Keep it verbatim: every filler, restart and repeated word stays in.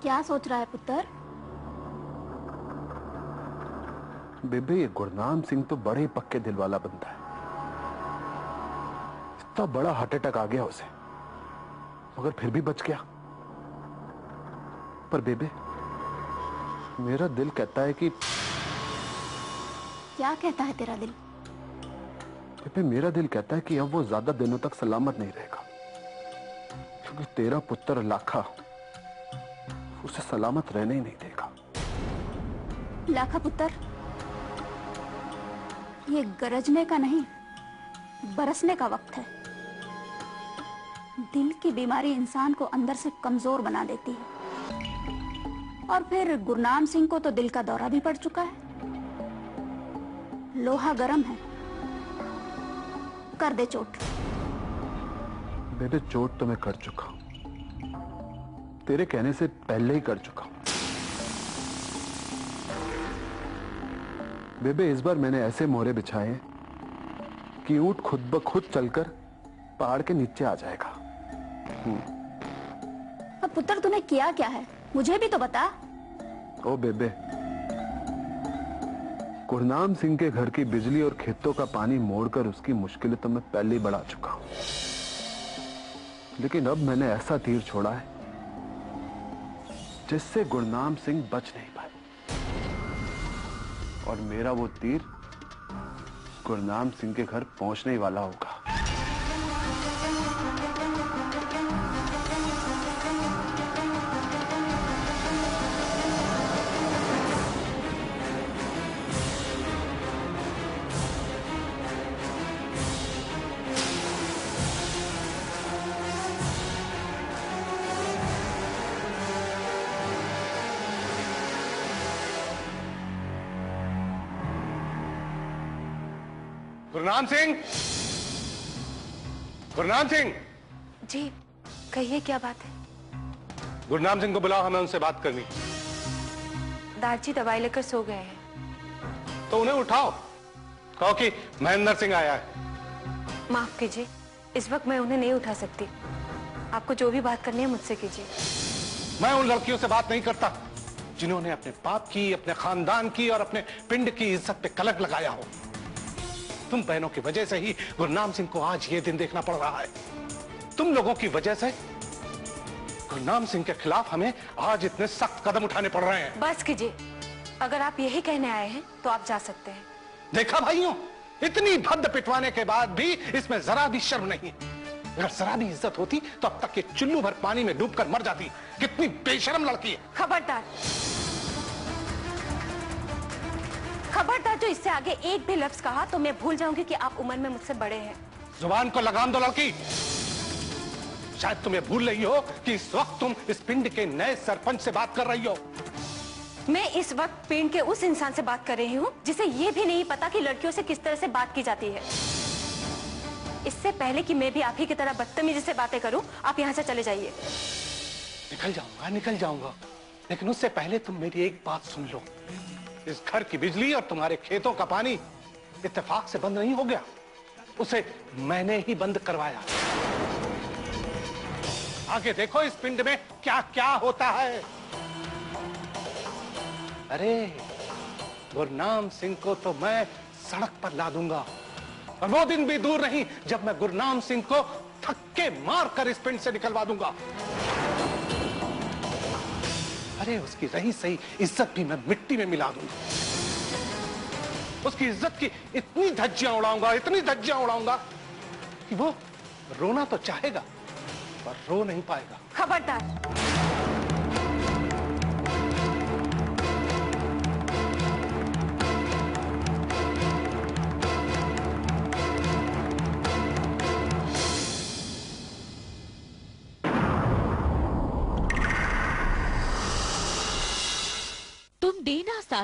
क्या सोच रहा है पुत्र? बेबे, ये गुरनाम सिंह तो बड़े पक्के दिल वाला बंदा है। इतना बड़ा हार्ट अटैक आ गया उसे, मगर फिर भी बच गया। पर बेबे, मेरा दिल कहता है कि... क्या कहता है तेरा दिल? बेबे, मेरा दिल कहता है कि अब वो ज्यादा दिनों तक सलामत नहीं रहेगा, क्योंकि तेरा पुत्र लाखा उसे सलामत रहने ही नहीं देगा। लाखा पुत्र, ये गरजने का नहीं, बरसने का वक्त है। दिल की बीमारी इंसान को अंदर से कमजोर बना देती है। और फिर गुरनाम सिंह को तो दिल का दौरा भी पड़ चुका है। लोहा गर्म है, कर दे चोट। बेबे, चोट तो मैं कर चुका हूं, तेरे कहने से पहले ही कर चुका हूं। बेबे, इस बार मैंने ऐसे मोहरे बिछाए हैं कि ऊंट खुद ब खुद चलकर पहाड़ के नीचे आ जाएगा। अब पुत्र, तूने किया क्या है, मुझे भी तो बता। ओ बेबे, गुरनाम सिंह के घर की बिजली और खेतों का पानी मोड़कर उसकी मुश्किलें तो मैं पहले ही बढ़ा चुका हूं, लेकिन अब मैंने ऐसा तीर छोड़ा है जिससे गुरनाम सिंह बच नहीं पाए, और मेरा वो तीर गुरनाम सिंह के घर पहुंचने ही वाला होगा। गुरनाम सिंह, गुरनाम सिंह। जी कहिए, क्या बात है? गुरनाम सिंह को बुलाओ, हमें उनसे बात करनी। दादाजी दवाई लेकर सो गए हैं। तो उन्हें उठाओ, कहो कि महेंद्र सिंह आया है। माफ कीजिए, इस वक्त मैं उन्हें नहीं उठा सकती। आपको जो भी बात करनी है मुझसे कीजिए। मैं उन लड़कियों से बात नहीं करता जिन्होंने अपने बाप की, अपने खानदान की और अपने पिंड की इज्जत पे कलंक लगाया हो। तुम बहनों की वजह से ही गुरनाम सिंह को आज ये दिन देखना पड़ रहा है। तुम लोगों की वजह से गुरनाम सिंह के खिलाफ हमें आज इतने सख्त कदम उठाने पड़ रहे हैं। बस कीजिए, अगर आप यही कहने आए हैं तो आप जा सकते हैं। देखा भाइयों, इतनी भद्द पिटवाने के बाद भी इसमें जरा भी शर्म नहीं। अगर जरा भी इज्जत होती तो अब तक ये चुल्लू भर पानी में डूबकर मर जाती। कितनी बेशर्म लड़की है। खबरदार, खबरदार, जो इससे आगे एक भी लफ्ज कहा तो मैं भूल जाऊंगी कि आप उम्र में मुझसे बड़े हैं। जुबान को लगाम दो लड़की। शायद तुम्हें भूल रही हो कि इस वक्त तुम इस पिंड के नए सरपंच से बात कर रही हो। मैं इस वक्त पिंड के उस इंसान से बात कर रही हूँ जिसे ये भी नहीं पता कि लड़कियों से किस तरह से बात की जाती है। इससे पहले कि मैं भी आप ही की तरह बदतमीजी से बातें करूं, आप यहाँ से चले जाइए। निकल जाऊंगा, निकल जाऊंगा, लेकिन उससे पहले तुम मेरी एक बात सुन लो। इस घर की बिजली और तुम्हारे खेतों का पानी इत्तेफाक से बंद नहीं हो गया, उसे मैंने ही बंद करवाया। आगे देखो इस पिंड में क्या क्या होता है। अरे गुरनाम सिंह को तो मैं सड़क पर ला दूंगा, और वो दिन भी दूर नहीं जब मैं गुरनाम सिंह को थक्के मारकर इस पिंड से निकलवा दूंगा। अरे उसकी रही सही इज्जत भी मैं मिट्टी में मिला दूंगा। उसकी इज्जत की इतनी धज्जियां उड़ाऊंगा, इतनी धज्जियां उड़ाऊंगा कि वो रोना तो चाहेगा पर रो नहीं पाएगा। खबरदार,